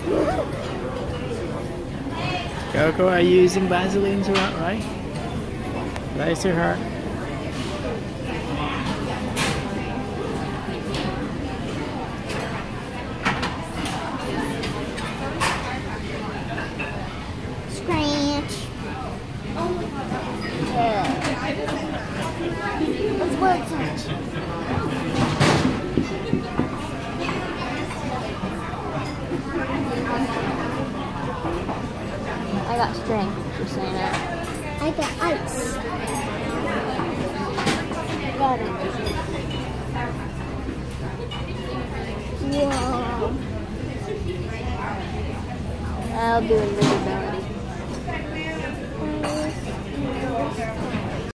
Coco, are you using Vaseline to right? Bless your heart. Scratch. Let's work touch. I got string, just saying that. I got ice. Got it. Whoa. I'll do a little bit.